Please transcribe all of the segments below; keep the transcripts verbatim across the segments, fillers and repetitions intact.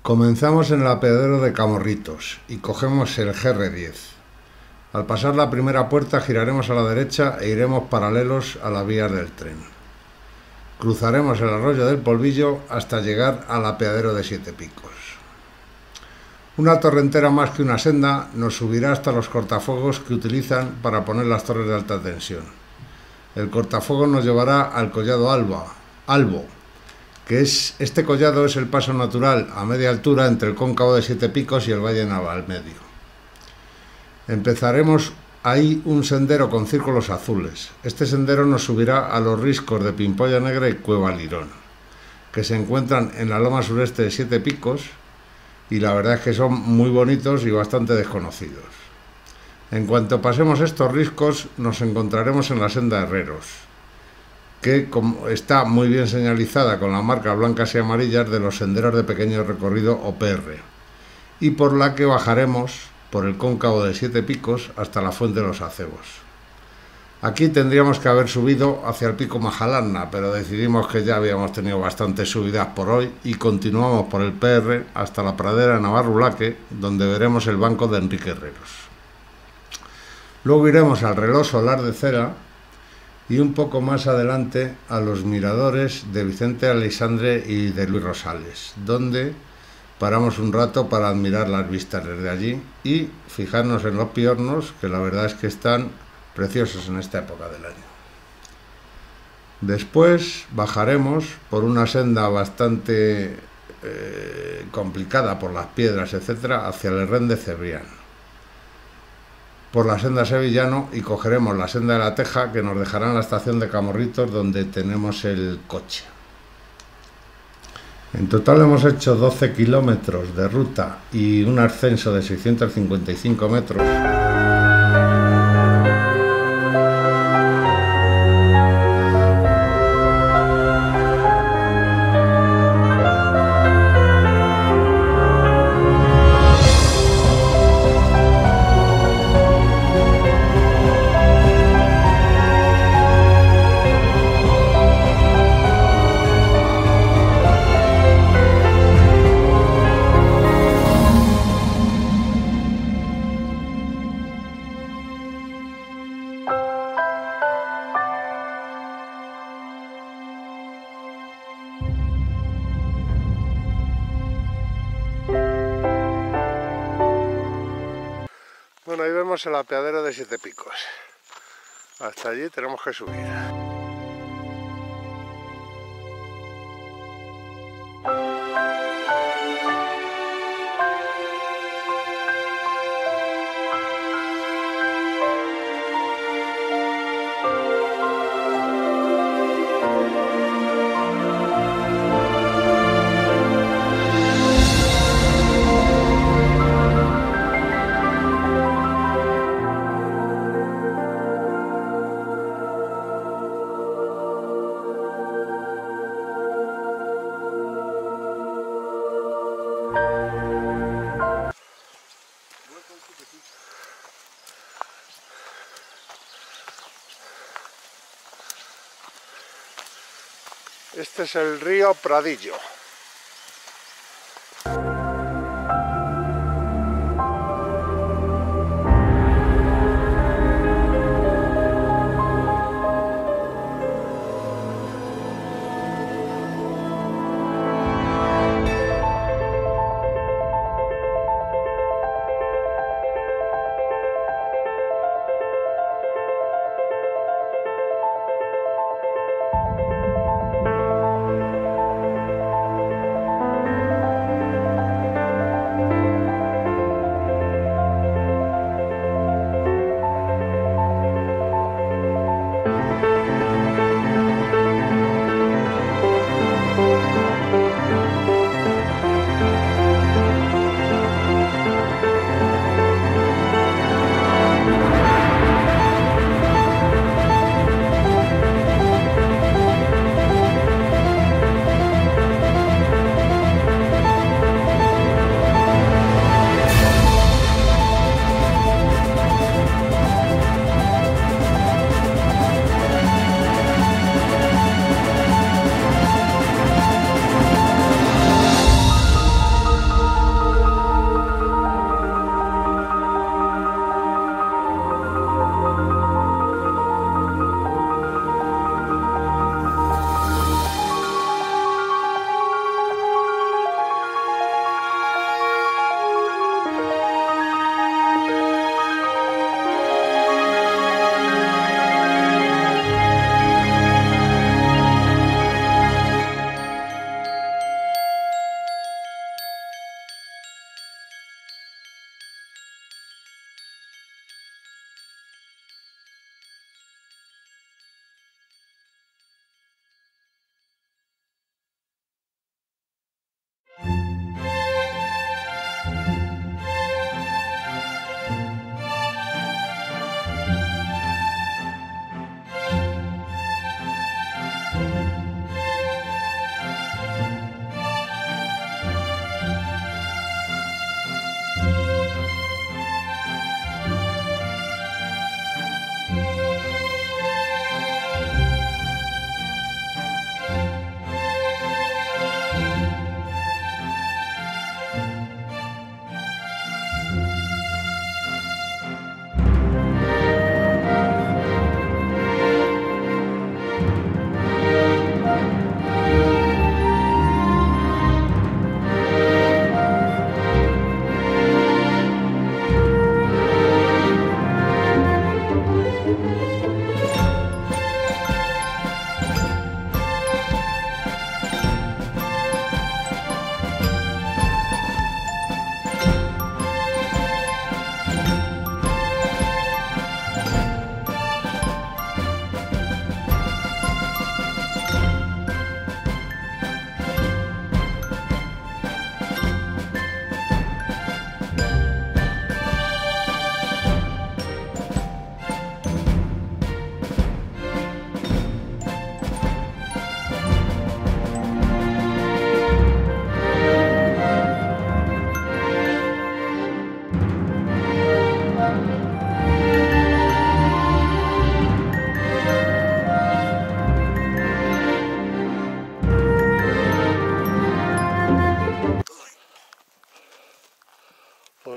Comenzamos en el apeadero de Camorritos y cogemos el G R diez. Al pasar la primera puerta giraremos a la derecha e iremos paralelos a las vías del tren. Cruzaremos el arroyo del Polvillo hasta llegar al apeadero de Siete Picos. Una torrentera más que una senda nos subirá hasta los cortafuegos que utilizan para poner las torres de alta tensión. El cortafuegos nos llevará al collado Alba, Albo, que es este collado es el paso natural a media altura entre el cóncavo de Siete Picos y el Valle Naval Medio. Empezaremos ahí un sendero con círculos azules. Este sendero nos subirá a los riscos de Pimpolla Negra y Cueva Lirón, que se encuentran en la loma sureste de Siete Picos, y la verdad es que son muy bonitos y bastante desconocidos. En cuanto pasemos estos riscos, nos encontraremos en la senda de Herreros, que está muy bien señalizada con las marcas blancas y amarillas de los senderos de pequeño recorrido o P R, y por la que bajaremos por el cóncavo de Siete Picos hasta la Fuente de los Acebos. Aquí tendríamos que haber subido hacia el pico Majalarna, pero decidimos que ya habíamos tenido bastantes subidas por hoy y continuamos por el P R hasta la pradera de Navarrulaque, donde veremos el banco de Enrique Herreros. Luego iremos al reloj solar de Cera y un poco más adelante a los miradores de Vicente Aleixandre y de Luis Rosales, donde paramos un rato para admirar las vistas desde allí y fijarnos en los piornos, que la verdad es que están preciosos en esta época del año. Después bajaremos por una senda bastante eh, complicada por las piedras, etcétera, hacia el Herrén de Cebrián, por la senda Sevillano, y cogeremos la senda de la Teja, que nos dejará en la estación de Camorritos, donde tenemos el coche. En total hemos hecho doce kilómetros de ruta y un ascenso de seiscientos cincuenta y cinco metros. Bueno, ahí vemos el apeadero de Siete Picos. Hasta allí tenemos que subir. Este es el río Pradillo.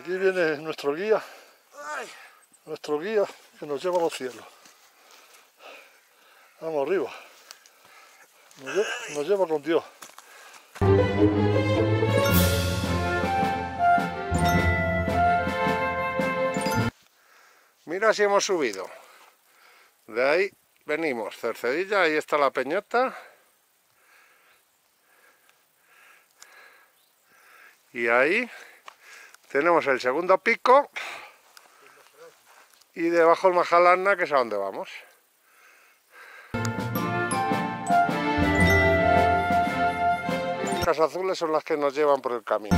Aquí viene nuestro guía, nuestro guía que nos lleva a los cielos. Vamos arriba, nos lleva, nos lleva con Dios. Mira si hemos subido. De ahí venimos, Cercedilla, ahí está la peñota. Y ahí tenemos el segundo pico. Y debajo el Majalana, que es a donde vamos. Las azules son las que nos llevan por el camino.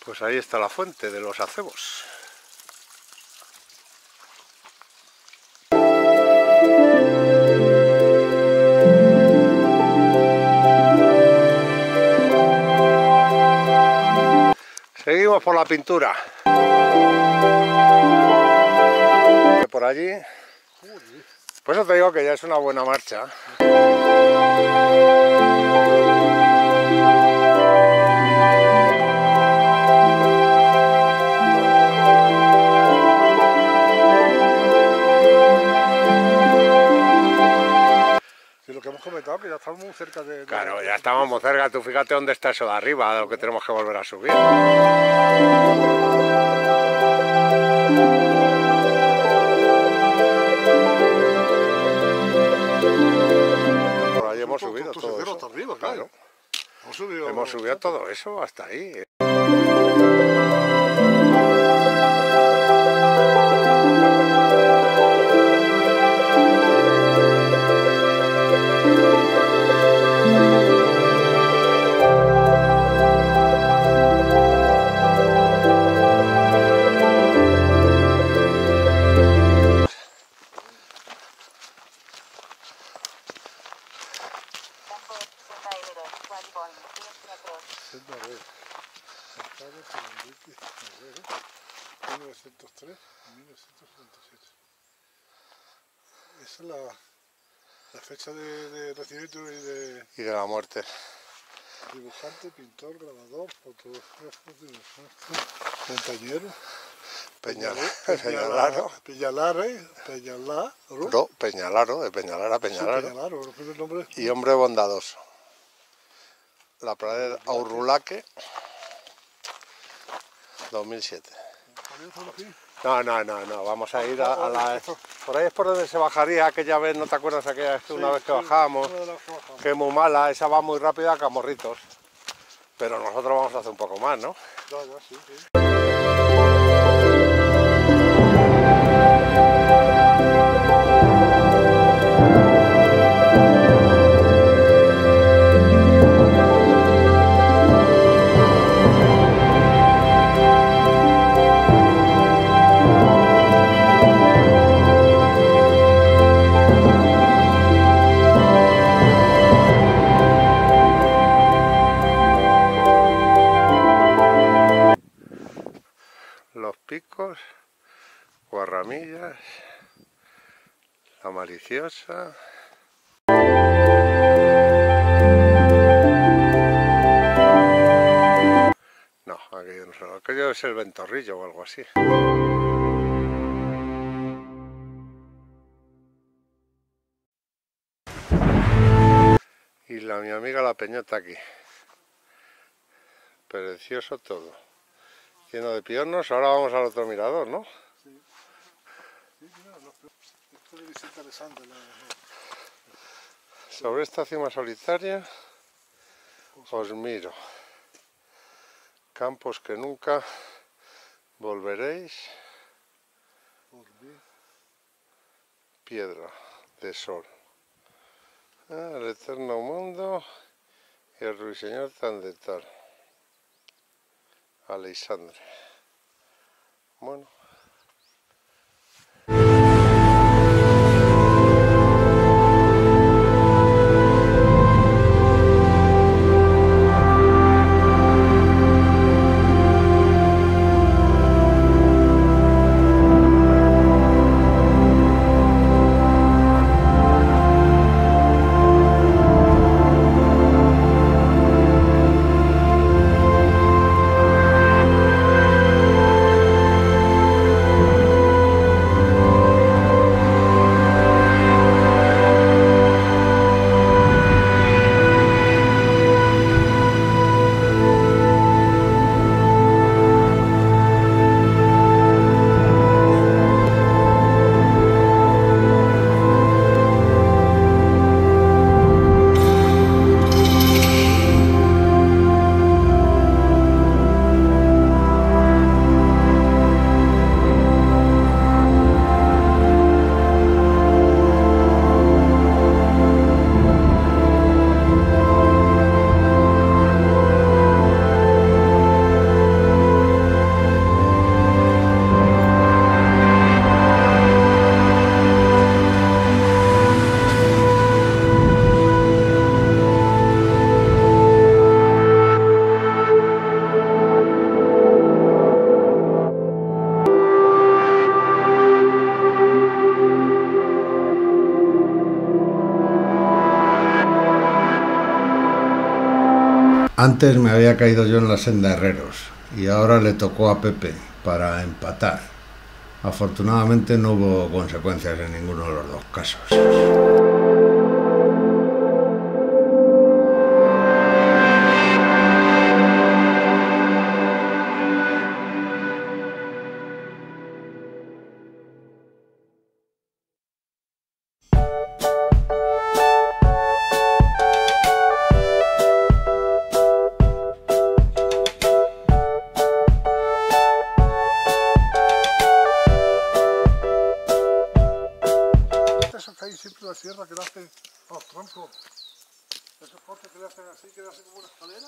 Pues ahí está la fuente de los acebos. Seguimos por la pintura. Por allí. Pues eso te digo que ya es una buena marcha. Sí, lo que hemos comentado, que ya estamos muy cerca de... de Claro, ya estamos muy cerca. Tú fíjate dónde está eso de arriba, de lo que tenemos que volver a subir. Por ahí hemos subido tu, tu todo sendero eso. hasta arriba, claro. Claro. Hemos subido, Hemos subido todo eso hasta ahí. mil novecientos tres a mil novecientos setenta y siete. Esa es la, la fecha de, de nacimiento y de... Y de la muerte. Dibujante, pintor, grabador, fotógrafo, montañero. Peñalaro. Peñalaro. Peñalare. Peñalaro. No, Peñalaro, de Peñalara a Peñalaro. Sí, Peñalaro, el primer nombre. Y hombre bondadoso. La pradera Aurrulaque, dos mil siete. No, no, no, no, vamos a ir a, a la... Por ahí es por donde se bajaría aquella vez, ¿no te acuerdas aquella vez, una vez que bajábamos? Que es muy mala, esa va muy rápida a Camorritos. Pero nosotros vamos a hacer un poco más, ¿no? Ya, ya, sí, sí. Los picos, Guarramillas, la Maliciosa. No, aquello no son, aquello es el Ventorrillo o algo así. Y la mi amiga la Peñota aquí. Precioso todo. Lleno de piornos, ahora vamos al otro mirador, ¿no? Sí, sí, mira, esto es interesante. La... Sobre esta cima solitaria os miro. Campos que nunca volveréis. Piedra de sol. Ah, el eterno mundo y el ruiseñor tan de tal. Aleixandre. Bueno. Antes me había caído yo en la senda de Herreros y ahora le tocó a Pepe para empatar. Afortunadamente no hubo consecuencias en ninguno de los dos casos. Eso que hay siempre la sierra que le hacen a los troncos, esos cortes que le hacen así, que le hacen como una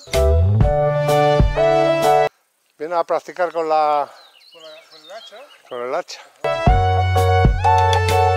escalera. Viene a practicar con la... con, la, con el hacha. Con el hacha.